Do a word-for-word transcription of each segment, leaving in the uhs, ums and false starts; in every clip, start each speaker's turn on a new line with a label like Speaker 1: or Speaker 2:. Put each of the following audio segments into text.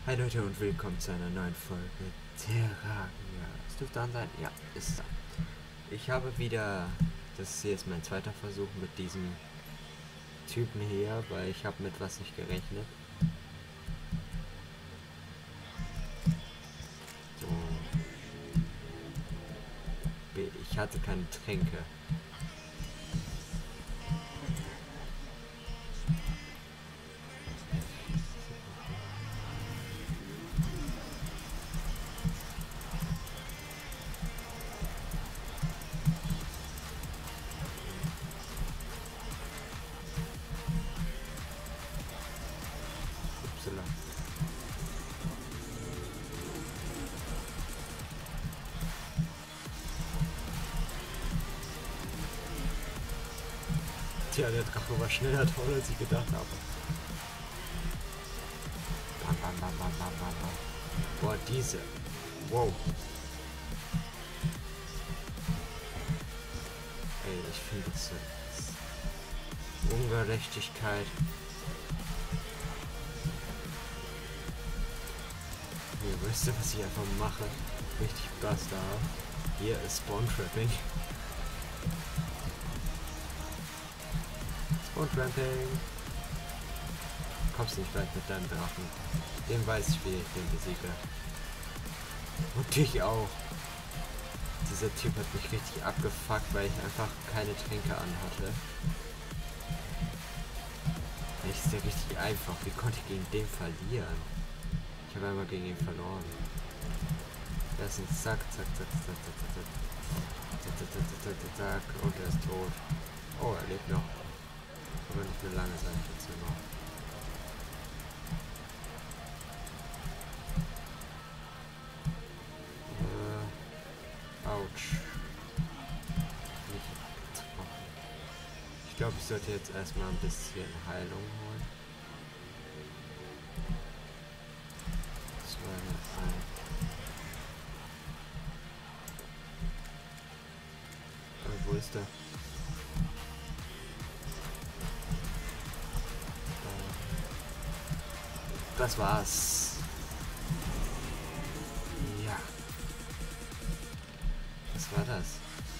Speaker 1: Hi Leute und willkommen zu einer neuen Folge Terraria. Es dürfte an sein? Ja, ist es an. Ich habe wieder, das hier ist mein zweiter Versuch mit diesem Typen hier, weil ich habe mit was nicht gerechnet. So. Ich hatte keine Tränke. Tja, der Drache war schneller toll, als ich gedacht habe. Bam, bam, bam, bam, bam, bam, bam. Boah, diese. Wow. Ey, ich finde das, das Ungerechtigkeit. Hier, weißt du, was ich einfach mache? Richtig Spaß da. Hier ist Spawn-Trapping. Spawn-Trapping. Kommst nicht weit mit deinem Drachen. Den weiß ich, wie ich den besiege. Und dich auch. Dieser Typ hat mich richtig abgefuckt, weil ich einfach keine Tränke anhatte. Das ist ja richtig einfach. Wie konnte ich gegen den verlieren? Ich habe einmal gegen ihn verloren. Das ist ein Zack, zack, zack, zack, zack, zack, zack. Zack, zack, zack, zack, zack, zack. Und er ist tot. Oh, er lebt noch. Aber nicht mehr lange sein, jetzt nur noch. Äh, ouch. Nicht getroffen. Ich glaube, ich sollte jetzt erstmal ein bisschen Heilung holen. Zwei, ein. Aber wo ist der? Das war's. Ja. Was war das?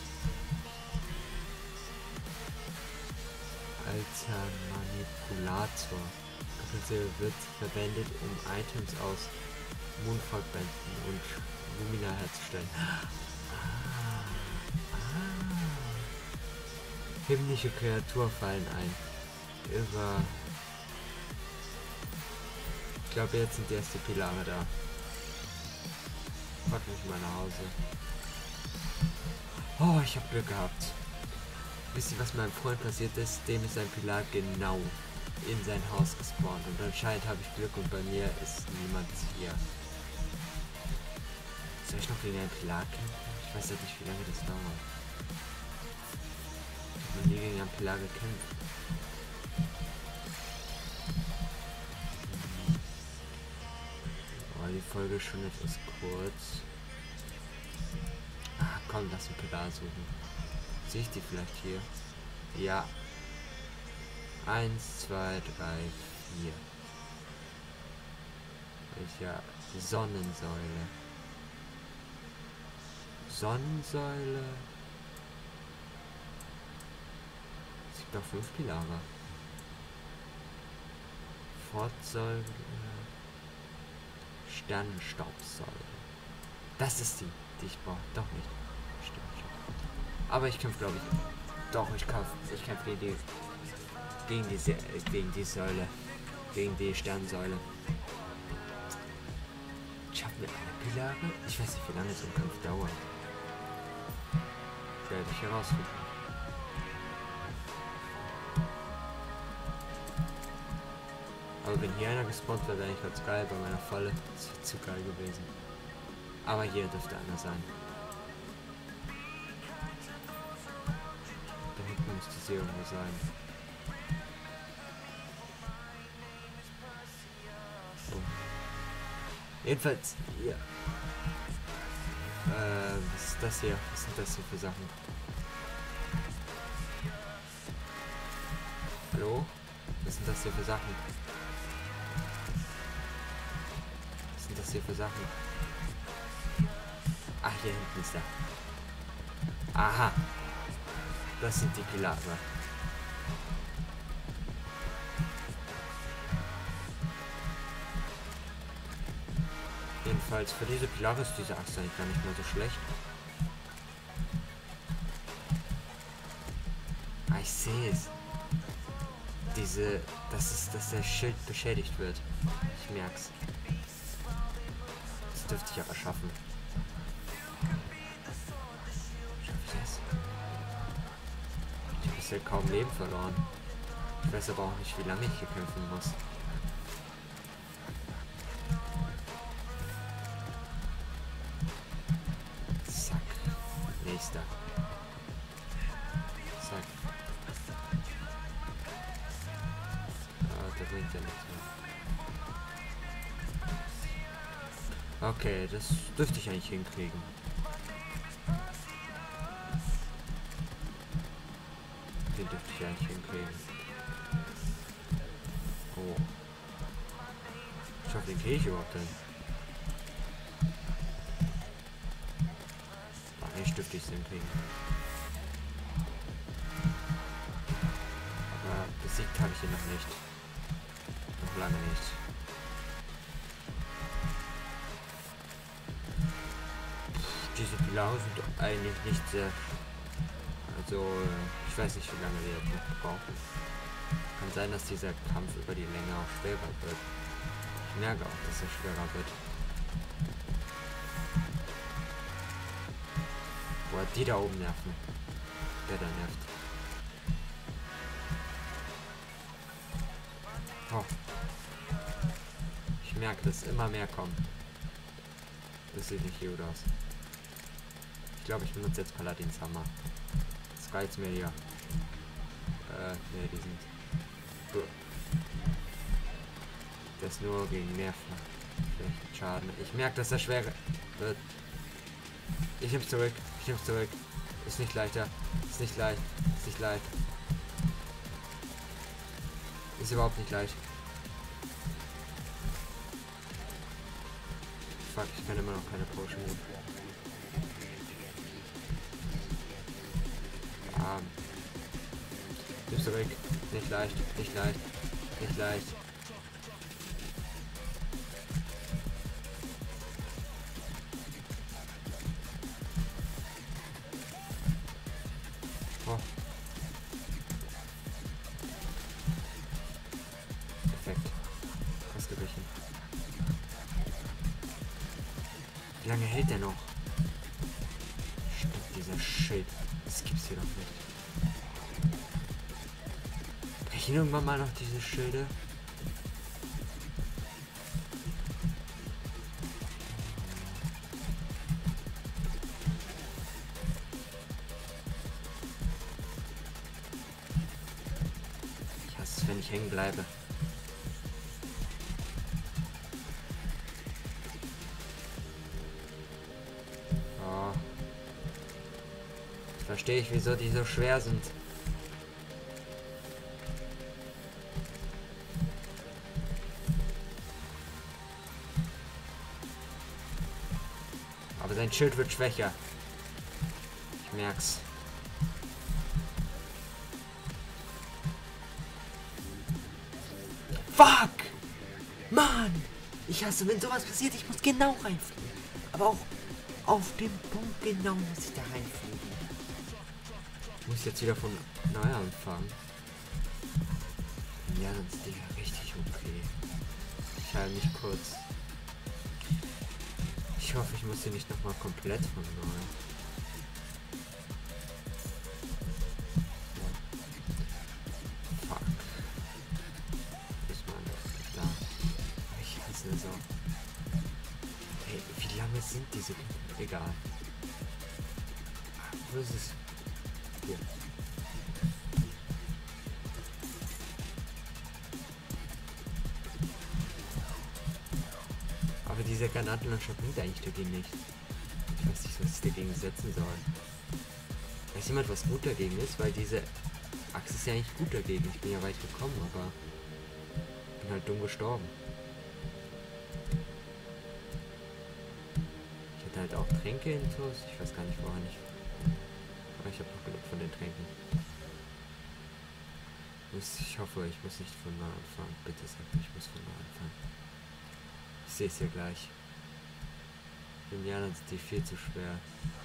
Speaker 1: Alter Manipulator. Kapitel wird verwendet, um Items aus Moonfog-Bänden und Lumina herzustellen. Ah. Ah. Himmlische Kreatur fallen ein. Über Ich glaube, jetzt sind erst die Pilare da. Pack mich mal nach Hause. Oh, ich habe Glück gehabt. Wisst ihr, was meinem Freund passiert ist? Dem ist ein Pilar genau in sein Haus gespawnt. Und anscheinend habe ich Glück und bei mir ist niemand hier. Soll ich noch gegen einen Pilar kämpfen? Ich weiß ja nicht, wie lange das dauert. Ich habe noch nie gegen einen Pilar gekämpft. Die Folge ist schon etwas kurz. Ah, komm, lass einen Pilar suchen. Sehe ich die vielleicht hier? Ja. Eins, zwei, drei, vier. Welcher? Sonnensäule. Sonnensäule. Es gibt doch fünf Pilare. Fortsäule. Sternenstaubsäule. Das ist die, die ich brauche. Doch nicht. Stimmt, stimmt. Aber ich kämpfe, glaube ich. Doch, ich kämpfe. Ich kämpfe gegen die. Gegen diese. Gegen die Säule. Gegen die Sternensäule. Ich habe mir eine Pilare. Ich weiß nicht, wie lange so ein Kampf dauert. Werde ich herausfinden. Aber wenn hier einer gespawnt wäre, wäre ich ganz geil bei meiner Falle. Das wäre zu geil gewesen. Aber hier dürfte einer sein. Da hinten müsste sie irgendwo sein. So. Jedenfalls, hier. Äh, was ist das hier? Was sind das hier für Sachen? Hallo? Was sind das hier für Sachen? sind das hier für Sachen? Ach, hier hinten ist er. Aha. Das sind die Pilare. Jedenfalls für diese Pilare ist diese Axt eigentlich gar nicht mehr so schlecht. Ah, ich sehe es. Diese, das ist, dass der Schild beschädigt wird. Ich merk's. Das dürfte ich aber schaffen. Schaffe ich das? Ich habe bisher kaum Leben verloren. Ich weiß aber auch nicht, wie lange ich hier kämpfen muss. Zack. Nächster. Zack. Ah, der bringt ja nichts mehr. Okay, das dürfte ich eigentlich hinkriegen. Den dürfte ich eigentlich hinkriegen. Oh. Ich hoffe, den kriege ich überhaupt hin. Eigentlich dürfte ich es hinkriegen. Aber besiegt habe ich ihn noch nicht. Noch lange nicht. Diese Pilare sind eigentlich nicht sehr... Also, ich weiß nicht, wie lange wir jetzt noch brauchen. Kann sein, dass dieser Kampf über die Länge auch schwerer wird. Ich merke auch, dass er schwerer wird. Boah, die da oben nerven. Der da nervt. Oh. Ich merke, dass immer mehr kommen. Das sieht nicht gut aus. Ich glaube, ich benutze jetzt Paladins Hammer. Das reizt mir hier. Äh, ne, die sind... Das ist nur gegen Nerven. Vielleicht Schaden. Ich merke, dass er schwer wird. Ich nehm's zurück. Ich nehm's zurück. Ist nicht leichter. Ist nicht leicht. Ist nicht leicht. Ist überhaupt nicht leicht. Fuck, ich kann immer noch keine Potion nehmen. Ah. Nimm's zurück. Nicht leicht. Nicht leicht. Nicht leicht. Oh. Perfekt. Ausgewichen. Wie lange hält der noch? Stimmt, dieser Schild. Das gibt's hier doch nicht. Brechen irgendwann mal noch diese Schilde? Ich hasse es, wenn ich hängen bleibe. Oh. Jetzt verstehe ich, wieso die so schwer sind. Aber sein Schild wird schwächer. Ich merk's. Fuck! Mann! Ich hasse, wenn sowas passiert, ich muss genau reinfliegen. Aber auch auf dem Punkt genau muss ich da reinfliegen. Ich muss jetzt wieder von neu anfangen. Ja, sonst ist die richtig okay. Ich halte mich kurz. Ich hoffe, ich muss hier nicht nochmal komplett von neu. Fuck. Ist man da. Ich hasse es auch. Hey, wie lange sind diese? Egal. Wo ist es? Hier. Aber dieser Granatenlauncher bringt eigentlich dagegen nicht. Ich weiß nicht, was ich dagegen setzen soll. Weiß jemand, was gut dagegen ist? Weil diese Axt ist ja eigentlich gut dagegen. Ich bin ja weit gekommen, aber bin halt dumm gestorben. halt auch Tränke-Intos. Ich weiß gar nicht, woran ich. Aber ich habe noch genug von den Tränken. Ich hoffe, ich muss nicht von nah anfangen. Bitte sagt, ich muss von nah anfangen. Ich sehe es ja gleich. Indianer sind die viel zu schwer.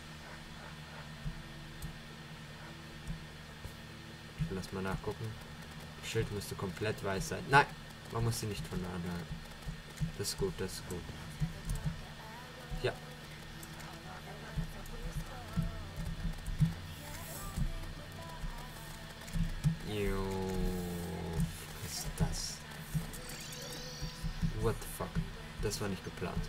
Speaker 1: Ich will das mal nachgucken. Das Schild müsste komplett weiß sein. Nein! Man muss sie nicht von nah anhalten. Das ist gut, das ist gut. Ja. Jo, was ist das? What the fuck? Das war nicht geplant.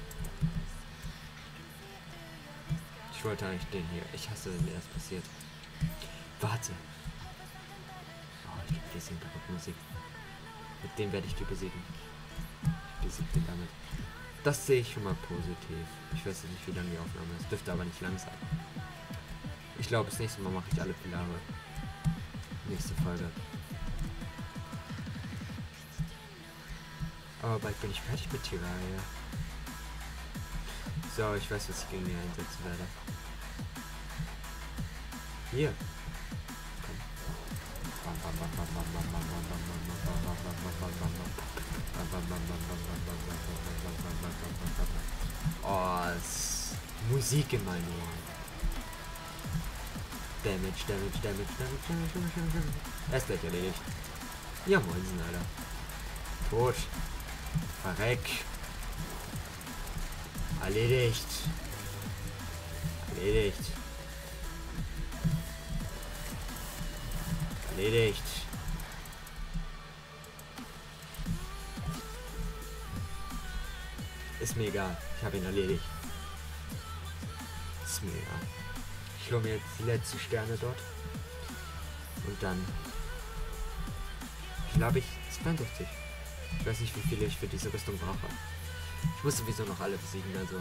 Speaker 1: Ich wollte eigentlich den hier. Ich hasse, wenn mir das passiert. Warte. Oh, ich liebe diese Hintergrundmusik. Mit dem werde ich die besiegen. Ich besiege den damit. Das sehe ich schon mal positiv. Ich weiß nicht, wie lange die Aufnahme ist. Dürfte aber nicht lang sein. Ich glaube, das nächste Mal mache ich alle Pilare. Nächste Folge. Aber bald bin ich fertig mit Terraria. So, ich weiß, was ich gegen die einsetzen werde. Hier. Oh, es Musik in meinen Ohren. Damage, Damage, Damage, Damage, Damage, Damage, Damage. Er ist gleich erledigt. Ja, moinsen, Alter. Tot. Verreck. Erledigt. Erledigt. Erledigt. Ist mir egal. Ich habe ihn erledigt. Ist mir egal. Ich hole mir jetzt die letzten Sterne dort. Und dann glaube ich zweiundsechzig. Ich weiß nicht, wie viele ich für diese Rüstung brauche. Ich muss sowieso noch alle besiegen, also.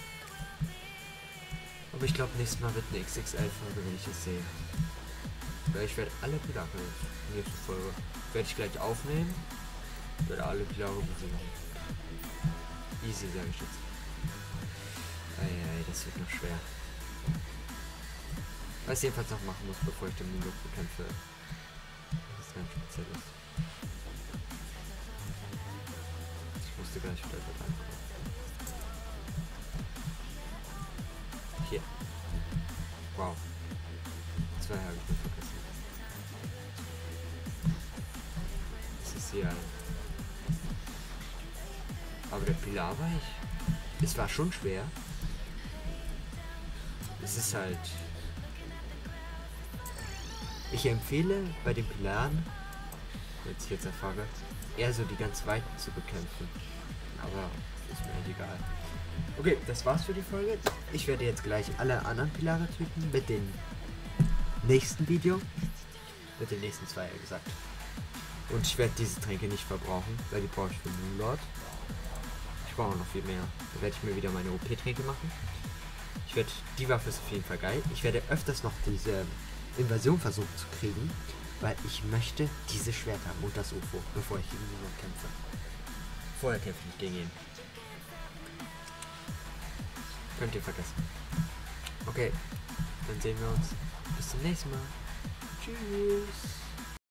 Speaker 1: Aber ich glaube, nächstes Mal wird eine X X L-Folge, wenn ich es sehe. Weil ich werde alle Pilare in der nächsten Folge. Werde ich gleich aufnehmen. Werde alle Pilare besiegen. Easy, sage ich jetzt. Eieiei, das wird noch schwer. Was ich jedenfalls noch machen muss, bevor ich den Mundok bekämpfe. Das ist ganz spezielles. Ich musste gleich wieder dort ankommen. Hier. Wow. Zwei habe ich nicht vergessen. Das ist hier. Aber der Pilar war ich. Es war schon schwer. Es ist halt. Ich empfehle bei den Pilaren, jetzt ich jetzt erfahre, eher so die ganz weiten zu bekämpfen. Aber ist mir halt egal. Okay, das war's für die Folge. Ich werde jetzt gleich alle anderen Pilare töten mit dem nächsten Video. Mit den nächsten zwei, ja gesagt. Und ich werde diese Tränke nicht verbrauchen, weil die brauche ich für Moonlord. Ich brauche noch viel mehr. Da werde ich mir wieder meine O P-Tränke machen. Ich werde, die Waffe ist auf jeden Fall geil. Ich werde öfters noch diese Invasion versuchen zu kriegen, weil ich möchte diese Schwerter haben und das U F O, bevor ich gegen jemanden kämpfe. Vorher kämpfe ich nicht gegen ihn. Könnt ihr vergessen. Okay, dann sehen wir uns. Bis zum nächsten Mal. Tschüss.